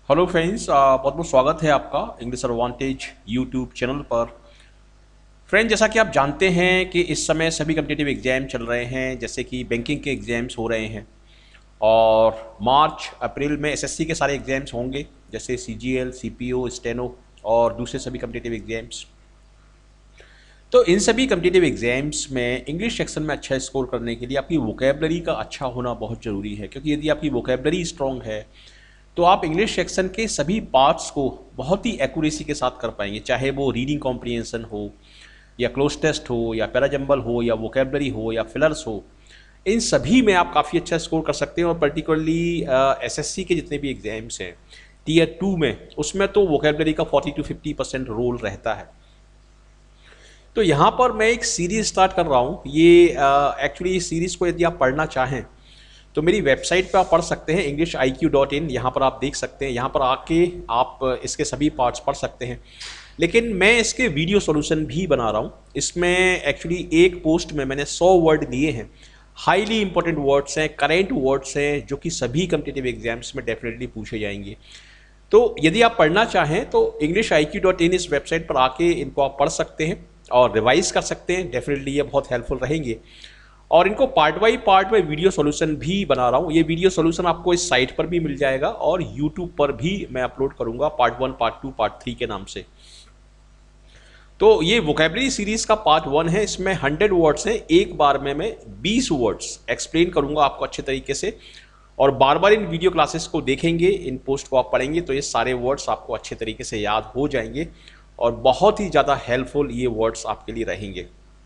Hello friends, बहुत बहुत स्वागत है आपका इंग्लिश एडवांटेज यूट्यूब चैनल पर। फ्रेंड, जैसा कि आप जानते हैं कि इस समय सभी कम्पिटिटिव एग्जाम चल रहे हैं, जैसे कि बैंकिंग के एग्जाम्स हो रहे हैं और मार्च अप्रैल में एसएससी के सारे एग्जाम्स होंगे, जैसे सीजीएल, सीपीओ, स्टेनो और दूसरे सभी कम्पिटिटिव एग्जाम्स। तो इन सभी कम्पिटिटिव एग्जाम्स में इंग्लिश सेक्शन में अच्छा स्कोर करने के लिए आपकी वोकेबलरी का अच्छा होना बहुत ज़रूरी है, क्योंकि यदि आपकी वोकेबलरी स्ट्रॉन्ग है तो आप इंग्लिश सेक्शन के सभी पार्ट्स को बहुत ही एक्यूरेसी के साथ कर पाएंगे, चाहे वो रीडिंग कॉम्प्रिहेंशन हो या क्लोज टेस्ट हो या पैराजम्बल हो या वोकेबलरी हो या फिलर्स हो। इन सभी में आप काफ़ी अच्छा स्कोर कर सकते हैं। और पर्टिकुलरली एसएससी के जितने भी एग्जाम्स हैं टीयर 2 में, उसमें तो वोकेबलरी का 40 to 50% रोल रहता है। तो यहाँ पर मैं एक सीरीज़ स्टार्ट कर रहा हूँ। ये एक्चुअली इस सीरीज़ को यदि आप पढ़ना चाहें तो मेरी वेबसाइट पे आप पढ़ सकते हैं, EnglishIQ.in। यहाँ पर आप देख सकते हैं, यहाँ पर आके आप इसके सभी पार्ट्स पढ़ सकते हैं। लेकिन मैं इसके वीडियो सॉल्यूशन भी बना रहा हूँ। इसमें एक्चुअली एक पोस्ट में मैंने 100 वर्ड लिए हैं, हाईली इंपॉर्टेंट वर्ड्स हैं, करेंट वर्ड्स हैं, जो कि सभी कम्पिटिटिव एग्जाम्स में डेफिनेटली पूछे जाएंगे। तो यदि आप पढ़ना चाहें तो EnglishIQ.in इस वेबसाइट पर आके इनको आप पढ़ सकते हैं और रिवाइज कर सकते हैं। डेफिनेटली ये बहुत हेल्पफुल रहेंगे। और इनको पार्ट बाई पार्ट में वीडियो सॉल्यूशन भी बना रहा हूँ। ये वीडियो सॉल्यूशन आपको इस साइट पर भी मिल जाएगा और यूट्यूब पर भी मैं अपलोड करूँगा, पार्ट 1, पार्ट 2, पार्ट 3 के नाम से। तो ये वोकेबलरी सीरीज का पार्ट 1 है। इसमें 100 वर्ड्स हैं। एक बार में मैं 20 वर्ड्स एक्सप्लेन करूँगा आपको अच्छे तरीके से, और बार बार इन वीडियो क्लासेस को देखेंगे, इन पोस्ट को आप पढ़ेंगे तो ये सारे वर्ड्स आपको अच्छे तरीके से याद हो जाएंगे और बहुत ही ज़्यादा हेल्पफुल ये वर्ड्स आपके लिए रहेंगे।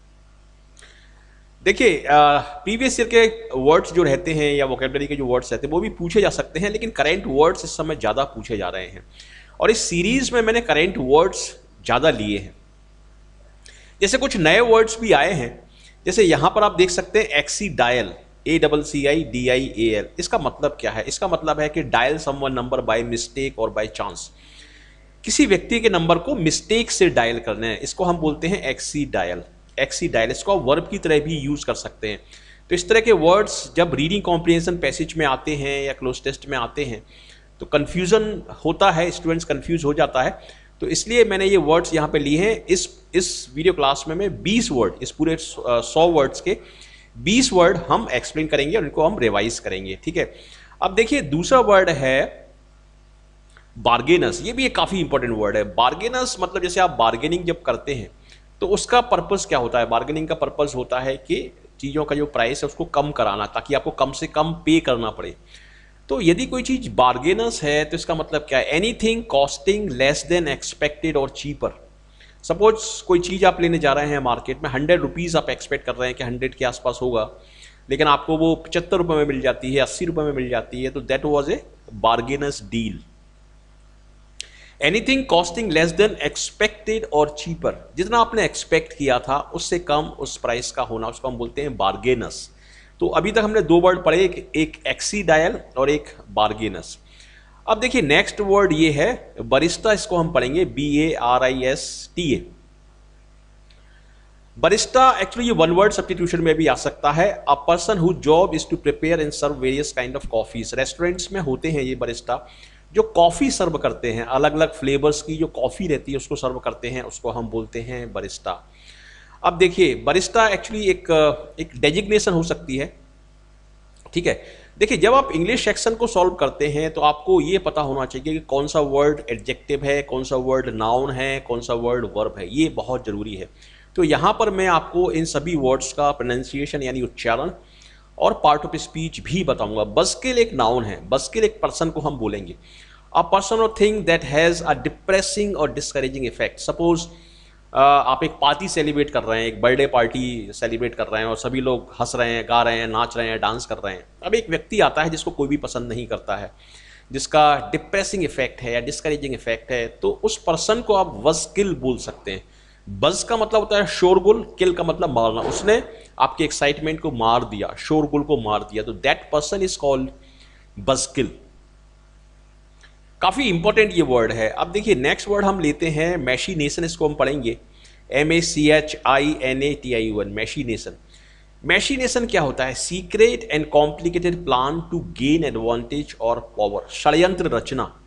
देखिए, प्रीवियस ईयर के वर्ड्स जो रहते हैं या वोकेबलरी के जो वर्ड्स रहते हैं वो भी पूछे जा सकते हैं, लेकिन करेंट वर्ड्स इस समय ज़्यादा पूछे जा रहे हैं। और इस सीरीज़ में मैंने करेंट वर्ड्स ज़्यादा लिए हैं। जैसे कुछ नए वर्ड्स भी आए हैं, जैसे यहाँ पर आप देख सकते हैं एक्सीडायल, ACCIDIAL। इसका मतलब क्या है? इसका मतलब है कि dial someone number by mistake और बाय चांस। किसी व्यक्ति के नंबर को मिस्टेक से डायल करना है, इसको हम बोलते हैं एक्सीडायल। एक्सीडायल, इसको आप वर्ब की तरह भी यूज़ कर सकते हैं। तो इस तरह के वर्ड्स जब रीडिंग कॉम्प्रिहेंशन पैसेज में आते हैं या क्लोज टेस्ट में आते हैं तो कन्फ्यूज़न होता है, स्टूडेंट्स कन्फ्यूज हो जाता है। तो इसलिए मैंने ये वर्ड्स यहाँ पे लिए हैं। इस वीडियो क्लास में मैं 20 वर्ड, इस पूरे 100 वर्ड्स के 20 वर्ड हम एक्सप्लेन करेंगे और इनको हम रिवाइज करेंगे, ठीक है। अब देखिए, दूसरा वर्ड है बार्गेनस। ये भी एक काफ़ी इंपॉर्टेंट वर्ड है। बार्गेनस मतलब जैसे आप बार्गेनिंग जब करते हैं तो उसका पर्पस क्या होता है? बार्गेनिंग का पर्पस होता है कि चीज़ों का जो प्राइस है उसको कम कराना, ताकि आपको कम से कम पे करना पड़े। तो यदि कोई चीज़ बार्गेनस है तो इसका मतलब क्या है? Anything costing less than expected और चीपर। सपोज कोई चीज़ आप लेने जा रहे हैं मार्केट में, 100 रुपीज़ आप एक्सपेक्ट कर रहे हैं कि 100 के आसपास होगा, लेकिन आपको वो 75 रुपये में मिल जाती है, 80 रुपये में मिल जाती है, तो that was a bargainous deal. Anything costing less than expected और चीपर, जितना आपने एक्सपेक्ट किया था उससे कम उस प्राइस का होना, उसको हम बोलते हैं बार्गेनस। तो अभी तक हमने 2 वर्ड पढ़े, एक एक्सीडायल और एक बार्गेनस। अब देखिए, नेक्स्ट वर्ड ये है बरिस्टा। इसको हम पढ़ेंगे BARISTA। बरिस्टा एक्चुअली ये 1 वर्ड सब्स्टिट्यूशन में भी आ सकता है। A person who job is to prepare and serve various kind of coffees. Restaurants में होते हैं ये बरिस्टा, जो कॉफ़ी सर्व करते हैं, अलग अलग फ्लेवर्स की जो कॉफ़ी रहती है उसको सर्व करते हैं, उसको हम बोलते हैं बरिस्टा। अब देखिए, बरिस्टा एक्चुअली एक डेजिग्नेशन हो सकती है, ठीक है। देखिए, जब आप इंग्लिश सेक्शन को सॉल्व करते हैं तो आपको ये पता होना चाहिए कि कौन सा वर्ड एडजेक्टिव है, कौन सा वर्ड नाउन है, कौन सा वर्ड वर्ब है। ये बहुत ज़रूरी है। तो यहाँ पर मैं आपको इन सभी वर्ड्स का प्रोनाउंसिएशन यानी उच्चारण और पार्ट ऑफ स्पीच भी बताऊंगा। बस्किल एक नाउन है, बस्किल एक पर्सन को हम बोलेंगे। अ पर्सन और thing that has a depressing और डिस्करेजिंग इफेक्ट। सपोज आप एक पार्टी सेलिब्रेट कर रहे हैं, एक बर्थडे पार्टी सेलिब्रेट कर रहे हैं और सभी लोग हंस रहे हैं, गा रहे हैं, नाच रहे हैं, डांस कर रहे हैं। अब एक व्यक्ति आता है जिसको कोई भी पसंद नहीं करता है, जिसका डिप्रेसिंग इफेक्ट है या डिस्करेजिंग इफेक्ट है, तो उस पर्सन को आप बज़किल बोल सकते हैं। बज़ का मतलब होता है शोरगुल, किल का मतलब मारना। उसने आपके एक्साइटमेंट को मार दिया, शोरगुल को मार दिया, तो that person is called buzzkill. काफ़ी इंपॉर्टेंट ये वर्ड है। अब देखिए, नेक्स्ट वर्ड हम लेते हैं मैशिनेशन। इसको हम पढ़ेंगे MACHINATION, मैशिनेशन। मैशिनेशन क्या होता है? Secret and complicated plan to gain advantage और पावर। षड्यंत्र रचना,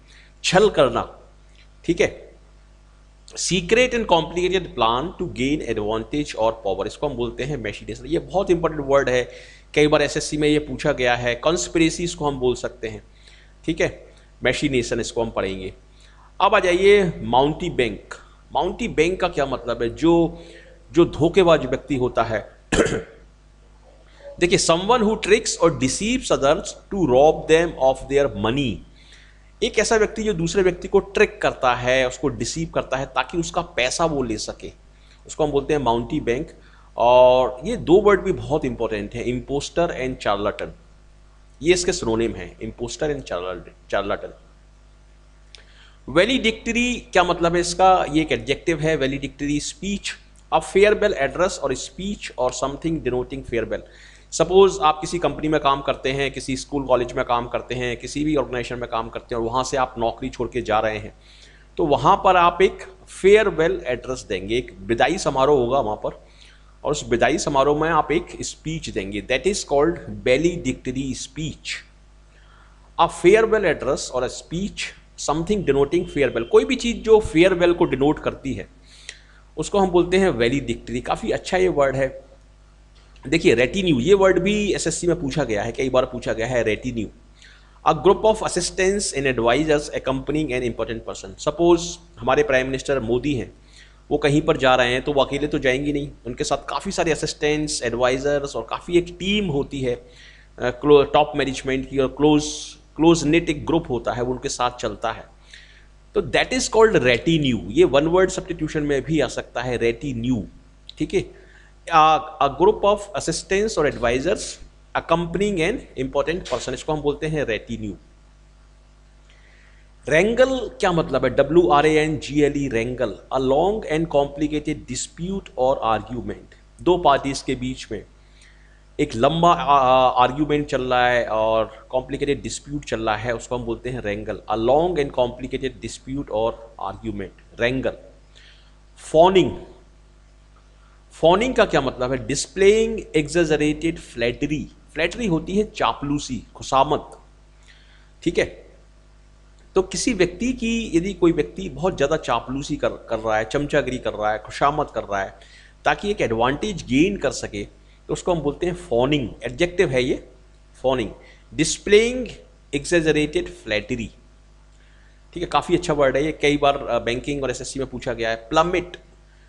छल करना, ठीक है। Secret and complicated plan to gain advantage और पावर, इसको हम बोलते हैं मैशिनेशन। ये बहुत इंपॉर्टेंट वर्ड है, कई बार एसएससी में ये पूछा गया है। कॉन्स्पिरेसी इसको हम बोल सकते हैं, ठीक है। मैशिनेशन इसको हम पढ़ेंगे। अब आ जाइए माउंटी बैंक। माउंटी बैंक का क्या मतलब है? जो धोखेबाज व्यक्ति होता है देखिए, समवन हु ट्रिक्स और deceives others to rob them of their money. एक ऐसा व्यक्ति जो दूसरे व्यक्ति को ट्रिक करता है, उसको डिसीव करता है ताकि उसका पैसा वो ले सके, उसको हम बोलते हैं माउंटी बैंक। और ये दो वर्ड भी बहुत इंपॉर्टेंट है, इम्पोस्टर एंड चार्लाटन। ये इसके सिनोनिम है, इम्पोस्टर एंड चार्लाटन। वैलिडिक्टरी क्या मतलब है इसका? ये एक एडजेक्टिव है। Valedictory speech, a farewell address और स्पीच और समथिंग डिनोटिंग फेयरवेल। सपोज आप किसी कंपनी में काम करते हैं, किसी स्कूल कॉलेज में काम करते हैं, किसी भी ऑर्गेनाइजेशन में काम करते हैं और वहाँ से आप नौकरी छोड़ के जा रहे हैं, तो वहाँ पर आप एक फेयरवेल एड्रेस देंगे, एक विदाई समारोह होगा वहाँ पर, और उस विदाई समारोह में आप एक स्पीच देंगे। That is called valedictory speech. A farewell address और a speech something denoting farewell, कोई भी चीज़ जो फेयरवेल को डिनोट करती है उसको हम बोलते हैं वैलिडिक्टरी। काफ़ी अच्छा ये वर्ड है। देखिए रेटिन्यू, ये वर्ड भी एसएससी में पूछा गया है, कई बार पूछा गया है। Retinue, a group of assistants and advisers accompanying an important person. Suppose हमारे प्राइम मिनिस्टर मोदी हैं, वो कहीं पर जा रहे हैं तो वो अकेले तो जाएंगे नहीं, उनके साथ काफ़ी सारे असिस्टेंट्स, एडवाइजर्स और काफ़ी एक टीम होती है टॉप मैनेजमेंट की, और क्लोज नेट एक ग्रुप होता है, वो उनके साथ चलता है। तो दैट इज कॉल्ड रेटिन्यू। ये वन वर्ड सब्स्टिट्यूशन में भी आ सकता है, रेटिन्यू, ठीक है। अ ग्रुप ऑफ असिस्टेंट्स और advisers accompanying an important person, इसको हम बोलते हैं रेटिन्यू। रैंगल क्या मतलब है? WRANGLE, wrangle, a long and complicated dispute और आर्ग्यूमेंट। दो पार्टीज के बीच में एक लंबा आर्ग्यूमेंट चल रहा है और कॉम्प्लिकेटेड डिस्प्यूट चल रहा है, उसको हम बोलते हैं wrangle. A long and complicated dispute और आर्ग्यूमेंट, रैंगल। फॉनिंग, फॉनिंग का क्या मतलब है? Displaying एक्सैजरेटेड flattery. फ्लैटरी होती है चापलूसी, खुशामत, ठीक है। तो किसी व्यक्ति की, यदि कोई व्यक्ति बहुत ज़्यादा चापलूसी कर रहा है, चमचागिरी कर रहा है, खुशामत कर रहा है ताकि एक एडवांटेज गेन कर सके, तो उसको हम बोलते हैं फॉनिंग। एडजेक्टिव है ये, फॉनिंग। डिस्प्लेइंग एक्सैजरेटेड फ्लैटरी, ठीक है। काफ़ी अच्छा वर्ड है ये, कई बार बैंकिंग और एसएससी में पूछा गया है। प्लमिट,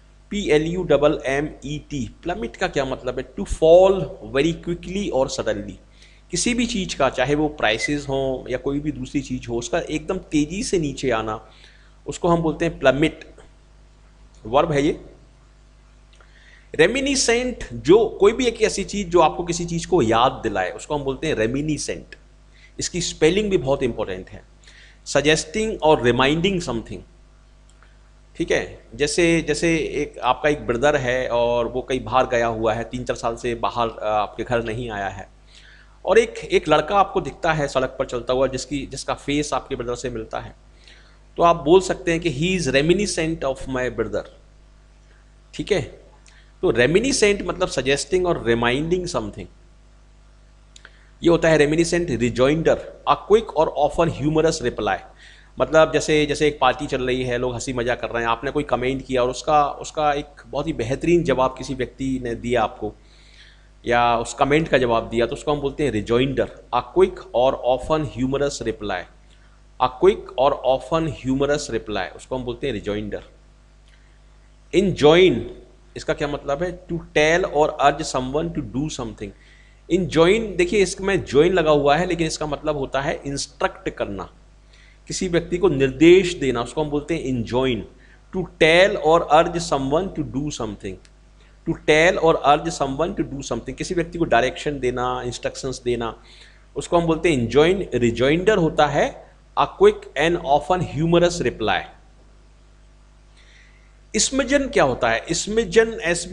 PLUMMET, प्लमिट का क्या मतलब है? टू फॉल वेरी क्विकली और सडनली। किसी भी चीज़ का, चाहे वो प्राइसेस हों या कोई भी दूसरी चीज़ हो, उसका एकदम तेज़ी से नीचे आना, उसको हम बोलते हैं प्लमिट। वर्ब है ये। रेमिनिसेंट, जो कोई भी एक ऐसी चीज़ जो आपको किसी चीज़ को याद दिलाए, उसको हम बोलते हैं रेमिनिसेंट। इसकी स्पेलिंग भी बहुत इंपॉर्टेंट है। सजेस्टिंग और रिमाइंडिंग समथिंग, ठीक है। जैसे एक आपका एक ब्रदर है और वो कहीं बाहर गया हुआ है, 3-4 साल से बाहर आपके घर नहीं आया है, और एक लड़का आपको दिखता है सड़क पर चलता हुआ जिसका फेस आपके ब्रदर से मिलता है, तो आप बोल सकते हैं कि he is reminiscent of my brother, ठीक है। तो रेमिनिसेंट मतलब सजेस्टिंग और रिमाइंडिंग समथिंग, ये होता है रेमिनिसेंट। रिजॉइंडर, अ क्विक और ऑफन ह्यूमरस रिप्लाई, मतलब जैसे एक पार्टी चल रही है, लोग हंसी मजाक कर रहे हैं, आपने कोई कमेंट किया और उसका एक बहुत ही बेहतरीन जवाब किसी व्यक्ति ने दिया आपको, या उस कमेंट का जवाब दिया, तो उसको हम बोलते हैं रिजॉइंडर। अ क्विक और often humorous reply, a quick और ऑफन ह्यूमरस रिप्लाई, उसको हम बोलते हैं रिजॉइंडर। इनजॉइन, इसका क्या मतलब है? टू टेल और urge someone to do something. Enjoin, देखिए इसमें जॉइन लगा हुआ है, लेकिन इसका मतलब होता है इंस्ट्रक्ट करना, किसी व्यक्ति को निर्देश देना, उसको हम बोलते हैं इनजॉइन। टू टेल और urge someone to do something, to tell और urge someone to do something, किसी व्यक्ति को डायरेक्शन देना, इंस्ट्रक्शंस देना, उसको हम बोलते हैं इनजॉइन। रिजॉइंडर होता है a quick and often humorous reply. Smidgen क्या होता है? स्मिजन,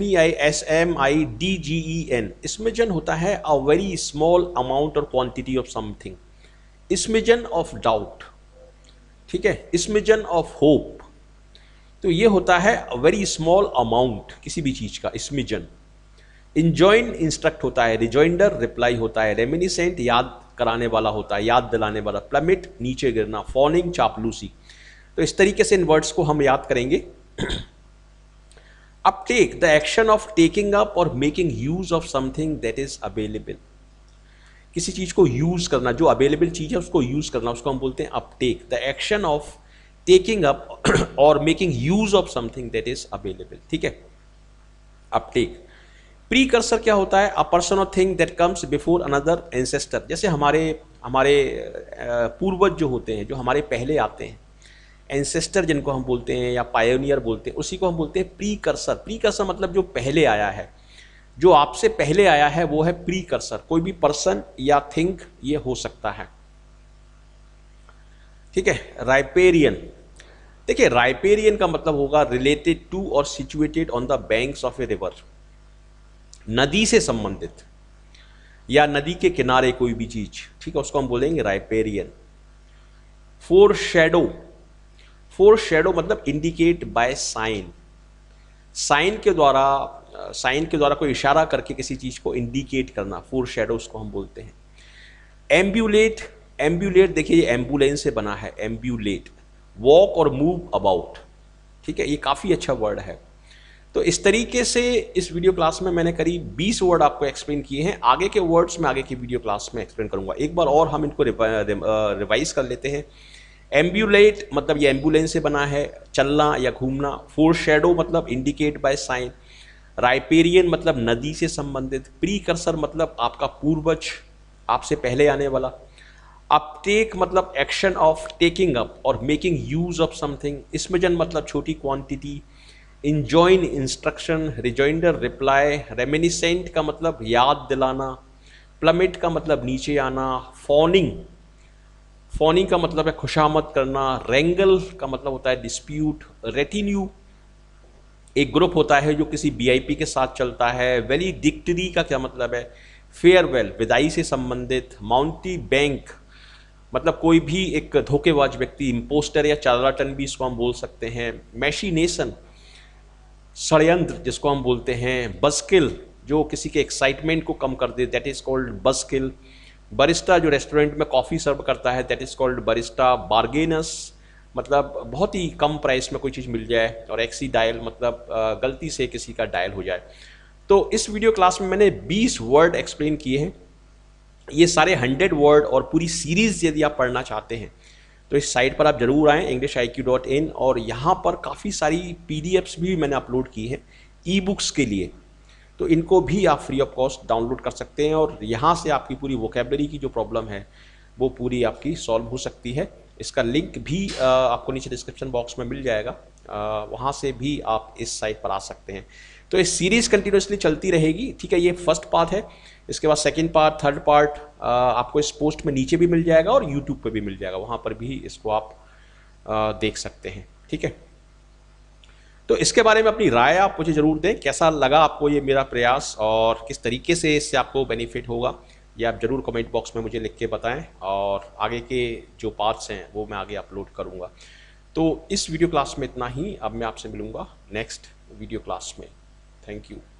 SMIDGEN, स्मिजन होता है अ वेरी स्मॉल अमाउंट और quantity of something. Smidgen of doubt, ठीक है। स्मिजन ऑफ होप, तो ये होता है अ वेरी स्मॉल अमाउंट किसी भी चीज का, स्मिजन। इंजॉइन इंस्ट्रक्ट होता है, रिजॉइंडर रिप्लाई होता है, रेमिनिसेंट याद कराने वाला होता है, याद दिलाने वाला। प्लमिट नीचे गिरना, फॉनिंग चापलूसी। तो इस तरीके से इन वर्ड्स को हम याद करेंगे। Uptake, the action of taking up और making use of something that is available. किसी चीज को यूज करना, जो अवेलेबल चीज है उसको यूज करना, उसको हम बोलते हैं uptake. The action of taking up और making use of something that is available, ठीक है, अपटेक। प्रीकर्सर क्या होता है? अ पर्सन और thing that comes before another ancestor. जैसे हमारे पूर्वज जो होते हैं, जो हमारे पहले आते हैं, एंसेस्टर जिनको हम बोलते हैं या पायोनियर बोलते हैं, उसी को हम बोलते हैं प्रीकर्सर। प्रीकर्सर मतलब जो पहले आया है, जो आपसे पहले आया है वो है प्रीकर्सर। कोई भी पर्सन या थिंग ये हो सकता है, ठीक है। राइपेरियन, देखिए राइपेरियन का मतलब होगा रिलेटेड टू और situated on the banks of a river. नदी से संबंधित या नदी के किनारे कोई भी चीज, ठीक है, उसको हम बोलेंगे riparian. Foreshadow, foreshadow मतलब इंडिकेट बाय साइन। साइन के द्वारा कोई इशारा करके किसी चीज को इंडिकेट करना, फोर शेडो उसको हम बोलते हैं। एम्ब्यूलेट, एम्ब्यूलेट देखिए ये एम्बुलेंस से बना है, एम्ब्यूलेट। वॉक और मूव अबाउट, ठीक है, ये काफी अच्छा वर्ड है। तो इस तरीके से इस वीडियो क्लास में मैंने करीब 20 वर्ड आपको एक्सप्लेन किए हैं। आगे के वर्ड्स में आगे की वीडियो क्लास में एक्सप्लेन करूंगा। एक बार और हम इनको रिवाइज कर लेते हैं। एम्ब्यूलेट मतलब ये एम्बुलेंस से बना है, चलना या घूमना। फोरशैडो मतलब इंडिकेट बाय साइन। राइपेरियन मतलब नदी से संबंधित। प्रीकर्सर मतलब आपका पूर्वज, आपसे पहले आने वाला। अपटेक मतलब एक्शन ऑफ टेकिंग अप और making use of something. Smidgen मतलब छोटी quantity. Enjoin instruction, rejoinder reply. Reminiscent का मतलब याद दिलाना। प्लमिट का मतलब नीचे आना। फॉनिंग, फॉनिंग का मतलब है खुशामद करना। रेंगल का मतलब होता है डिस्प्यूट। रेटिन्यू एक ग्रुप होता है जो किसी वीआईपी के साथ चलता है। वैलिडिक्टरी का क्या मतलब है? फेयरवेल, विदाई से संबंधित। माउंटी बैंक मतलब कोई भी एक धोखेबाज व्यक्ति, इम्पोस्टर या चार्लाटन भी इसको हम बोल सकते हैं। मैशिनेशन षड्यंत्र जिसको हम बोलते हैं। बस्किल जो किसी के एक्साइटमेंट को कम कर दे, that is called buzzkill. Barista जो रेस्टोरेंट में कॉफ़ी सर्व करता है, that is called barista. Bargainous मतलब बहुत ही कम प्राइस में कोई चीज़ मिल जाए। और एक्सीडायल मतलब गलती से किसी का डायल हो जाए। तो इस वीडियो क्लास में मैंने 20 वर्ड एक्सप्लेन किए हैं। ये सारे 100 वर्ड और पूरी सीरीज़ यदि आप पढ़ना चाहते हैं तो इस साइट पर आप जरूर आएँ EnglishIQ.in। और यहाँ पर काफ़ी सारी PDFs भी मैंने अपलोड की हैं ई बुक्स के लिए, तो इनको भी आप फ्री ऑफ कॉस्ट डाउनलोड कर सकते हैं। और यहाँ से आपकी पूरी वोकेबलरी की जो प्रॉब्लम है वो पूरी आपकी सॉल्व हो सकती है। इसका लिंक भी आपको नीचे डिस्क्रिप्शन बॉक्स में मिल जाएगा, वहाँ से भी आप इस साइट पर आ सकते हैं। तो इस सीरीज़ कंटिन्यूसली चलती रहेगी, ठीक है। ये फर्स्ट पार्ट है, इसके बाद सेकंड पार्ट, थर्ड पार्ट आपको इस पोस्ट में नीचे भी मिल जाएगा और यूट्यूब पे भी मिल जाएगा, वहाँ पर भी इसको आप देख सकते हैं, ठीक है। तो इसके बारे में अपनी राय आप मुझे ज़रूर दें, कैसा लगा आपको ये मेरा प्रयास और किस तरीके से इससे आपको बेनिफिट होगा, ये आप ज़रूर कमेंट बॉक्स में मुझे लिख के बताएं। और आगे के जो पार्ट्स हैं वो मैं आगे अपलोड करूँगा। तो इस वीडियो क्लास में इतना ही। अब मैं आपसे मिलूँगा नेक्स्ट वीडियो क्लास में। Thank you.